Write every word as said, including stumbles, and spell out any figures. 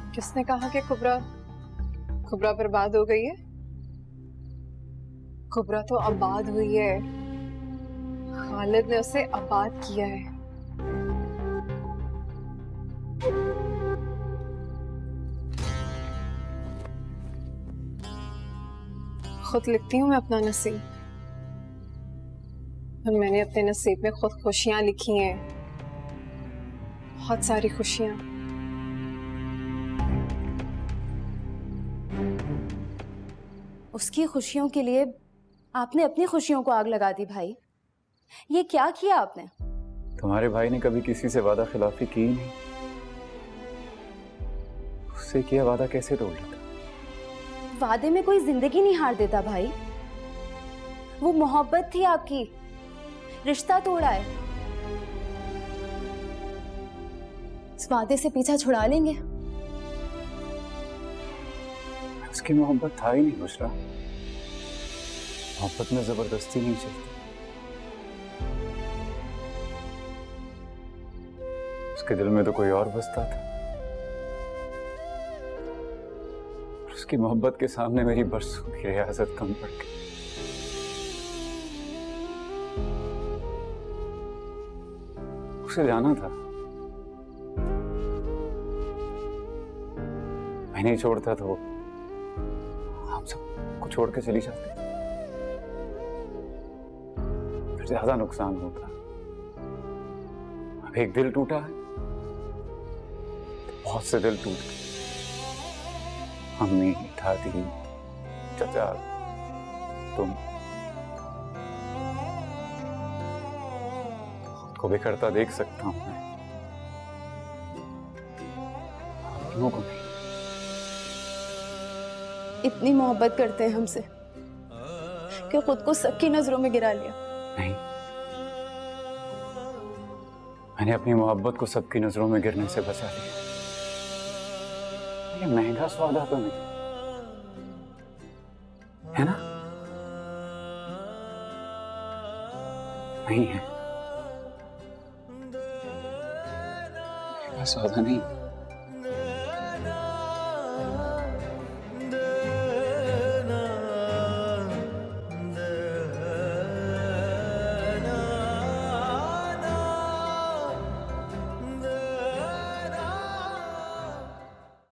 किसने कहा कि कुबरा कुबरा बर्बाद हो गई है? कुबरा तो आबाद हुई है। खालिद ने उसे आबाद किया है। खुद लिखती हूँ मैं अपना नसीब, और मैंने अपने नसीब में खुद खुशियां लिखी हैं, बहुत सारी खुशियां। उसकी खुशियों के लिए आपने अपनी खुशियों को आग लगा दी भाई। ये क्या किया आपने? तुम्हारे भाई ने कभी किसी से वादा खिलाफी की नहीं। उससे किया वादा कैसे तोड़ लेता? वादे में कोई जिंदगी नहीं हार देता भाई। वो मोहब्बत थी आपकी, रिश्ता तोड़ा है। इस वादे से पीछा छुड़ा लेंगे? उसकी मोहब्बत था ही नहीं बुशरा। मोहब्बत में जबरदस्ती नहीं चलती। उसके दिल में तो कोई और बसता था। उसकी मोहब्बत के सामने मेरी बरसों की रियासत कम पड़ गई। उसे जाना था, मैं नहीं छोड़ता तो हम सबको छोड़ के चली जाती, फिर ज्यादा नुकसान होता। अब एक दिल टूटा है, बहुत से दिल टूट गए। अम्मी, दादी, चाचा, तुम को बिखरता देख सकता हूं मैं, तुमों को नहीं। इतनी मोहब्बत करते हैं हमसे कि खुद को सबकी नजरों में गिरा लिया। नहीं, मैंने अपनी मोहब्बत को सबकी नजरों में गिरने से बचा लिया। ये महंगा सौदा तो नहीं है ना? नहीं है, महंगा सौदा नहीं।